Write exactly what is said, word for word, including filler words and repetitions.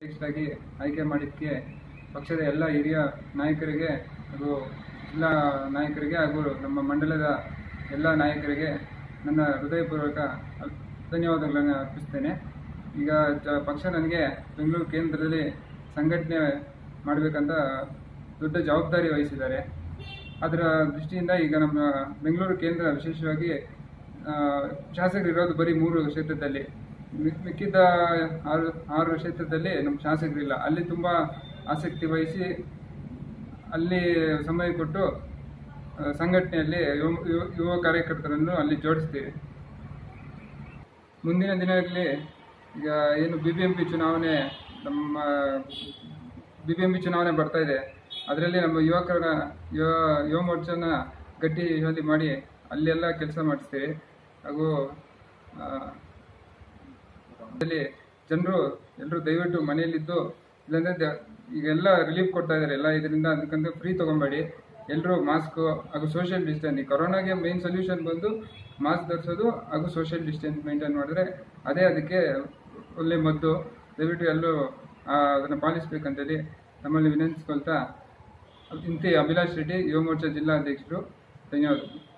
ಅಧ್ಯಕ್ಷರಾಗಿ ಆಯ್ಕೆ ಮಾಡಿದ್ದಕ್ಕೆ ಪಕ್ಷದ ಎಲ್ಲ ಹಿರಿಯ ನಾಯಕರಿಗೆ ಹಾಗೂ ಜಿಲ್ಲಾ ನಾಯಕರಿಗೆ ಹಾಗೂ ನಮ್ಮ ಮಂಡಲದ ಎಲ್ಲ ನಾಯಕರಿಗೆ ನನ್ನ ಹೃದಯಪೂರ್ವಕ ಧನ್ಯವಾದಗಳನ್ನು ಅರ್ಪಿಸ್ತೇನೆ. ಈಗ ಪಕ್ಷ ನನಗೆ ಬೆಂಗಳೂರು ಕೇಂದ್ರದಲ್ಲಿ ಸಂಘಟನೆ ಮಾಡಬೇಕಂತ ದೊಡ್ಡ ಜವಾಬ್ದಾರಿ ವಹಿಸಿದ್ದಾರೆ. ಅದರ ದೃಷ್ಟಿಯಿಂದ ಈಗ ನಮ್ಮ ಬೆಂಗಳೂರು ಕೇಂದ್ರ ವಿಶೇಷವಾಗಿ ಶಾಸಕರಿರೋದು ಬರೀ ಮೂರು ಕ್ಷೇತ್ರದಲ್ಲಿ, ಮಿಕ್ಕಿದ ಆರು ಆರು ಕ್ಷೇತ್ರದಲ್ಲಿ ನಮ್ಮ ಶಾಸಕರಿಲ್ಲ. ಅಲ್ಲಿ ತುಂಬ ಆಸಕ್ತಿ ವಹಿಸಿ ಅಲ್ಲಿ ಸಮಯ ಕೊಟ್ಟು ಸಂಘಟನೆಯಲ್ಲಿ ಯುವ ಯುವ ಕಾರ್ಯಕರ್ತರನ್ನು ಅಲ್ಲಿ ಜೋಡಿಸ್ತೀವಿ. ಮುಂದಿನ ದಿನಗಳಲ್ಲಿ ಈಗ ಏನು ಬಿ ಬಿ ಎಂ ಪಿ ಚುನಾವಣೆ ನಮ್ಮ ಬಿ ಬಿ ಎಂ ಪಿ ಚುನಾವಣೆ ಬರ್ತಾ ಇದೆ. ಅದರಲ್ಲಿ ನಮ್ಮ ಯುವಕರ ಯುವ ಯುವ ಮೋರ್ಚಾನ ಗಟ್ಟಿಯಾಗಿ ಮಾಡಿ ಅಲ್ಲೆಲ್ಲ ಕೆಲಸ ಮಾಡಿಸ್ತೀವಿ. ಹಾಗೂ ಜನರು ಎಲ್ಲರೂ ದಯವಿಟ್ಟು ಮನೆಯಲ್ಲಿದ್ದು, ಇಲ್ಲಾಂದರೆ ಈಗೆಲ್ಲ ರಿಲೀಫ್ ಕೊಡ್ತಾ ಇದ್ದಾರೆ ಎಲ್ಲ ಇದರಿಂದ, ಅದಕ್ಕಂತ ಫ್ರೀ ತೊಗೊಬೇಡಿ. ಎಲ್ಲರೂ ಮಾಸ್ಕು ಹಾಗೂ ಸೋಷಿಯಲ್ ಡಿಸ್ಟೆನ್ಸ್, ಕೊರೋನಾಗೆ ಮೇನ್ ಸೊಲ್ಯೂಷನ್ ಬಂದು ಮಾಸ್ಕ್ ಧರಿಸೋದು ಹಾಗೂ ಸೋಷಿಯಲ್ ಡಿಸ್ಟೆನ್ಸ್ ಮೇಂಟೈನ್ ಮಾಡಿದ್ರೆ ಅದೇ ಅದಕ್ಕೆ ಒಳ್ಳೆ ಮದ್ದು. ದಯವಿಟ್ಟು ಎಲ್ಲರೂ ಅದನ್ನು ಪಾಲಿಸಬೇಕಂತೇಳಿ ನಮ್ಮಲ್ಲಿ ವಿನಂತಿಸ್ಕೊಳ್ತಾ, ಇಂತಿ ಅಭಿಲಾಷ್ ರೆಡ್ಡಿ, ಯುವ ಮೋರ್ಚಾ ಜಿಲ್ಲಾ ಅಧ್ಯಕ್ಷರು. ಧನ್ಯವಾದಗಳು.